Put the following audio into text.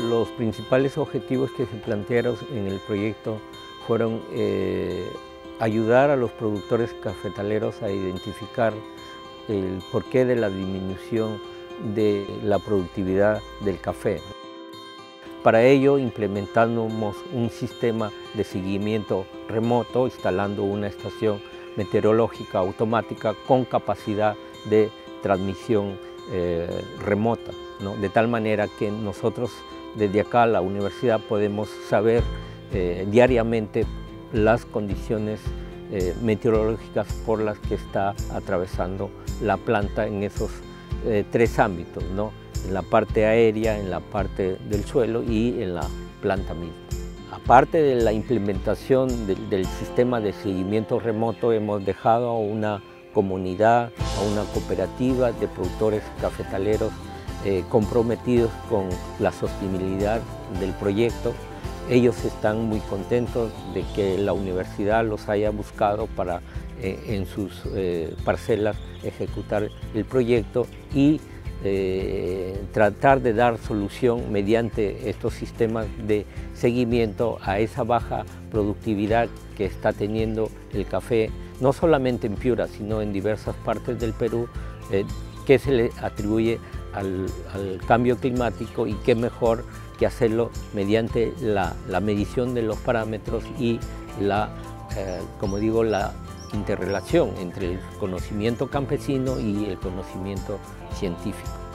Los principales objetivos que se plantearon en el proyecto fueron ayudar a los productores cafetaleros a identificar el porqué de la disminución de la productividad del café. Para ello implementamos un sistema de seguimiento remoto, instalando una estación meteorológica automática con capacidad de transmisión remota, ¿no? De tal manera que nosotros desde acá, la universidad, podemos saber diariamente las condiciones meteorológicas por las que está atravesando la planta en esos tres ámbitos, ¿no? En la parte aérea, en la parte del suelo y en la planta misma. Aparte de la implementación del sistema de seguimiento remoto, hemos dejado a una comunidad, a una cooperativa de productores cafetaleros comprometidos con la sostenibilidad del proyecto. Ellos están muy contentos de que la universidad los haya buscado para en sus parcelas ejecutar el proyecto y tratar de dar solución mediante estos sistemas de seguimiento a esa baja productividad que está teniendo el café, no solamente en Piura, sino en diversas partes del Perú, que se le atribuye al cambio climático, y qué mejor que hacerlo mediante la medición de los parámetros y como digo, la interrelación entre el conocimiento campesino y el conocimiento científico.